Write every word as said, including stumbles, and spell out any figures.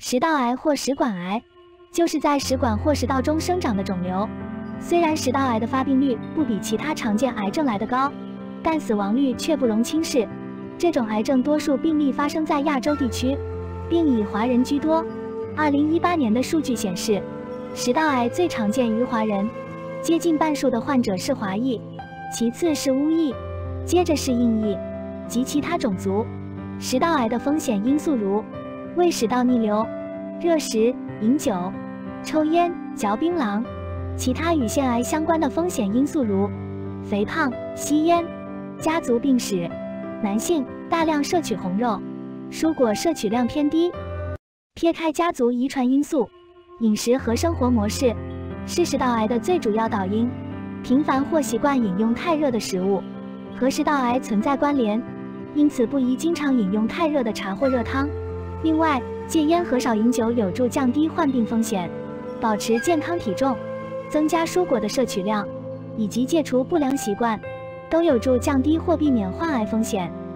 食道癌或食管癌就是在食管或食道中生长的肿瘤。虽然食道癌的发病率不比其他常见癌症来得高，但死亡率却不容轻视。这种癌症多数病例发生在亚洲地区，并以华人居多。二零一八年的数据显示，食道癌最常见于华人，接近半数的患者是华裔，其次是乌裔，接着是印裔及其他种族。食道癌的风险因素如胃食道逆流、热食、饮酒、抽烟、嚼槟榔；其他与腺癌相关的风险因素如肥胖、吸烟、家族病史、男性大量摄取红肉、蔬果摄取量偏低。撇开家族遗传因素，饮食和生活模式是食道癌的最主要导因。频繁或习惯饮用太热的食物和食道癌存在关联，因此不宜经常饮用太热的茶或热汤。另外，戒烟和少饮酒有助降低患病风险，保持健康体重，增加蔬果的摄取量，以及戒除不良习惯，都有助降低或避免患癌风险。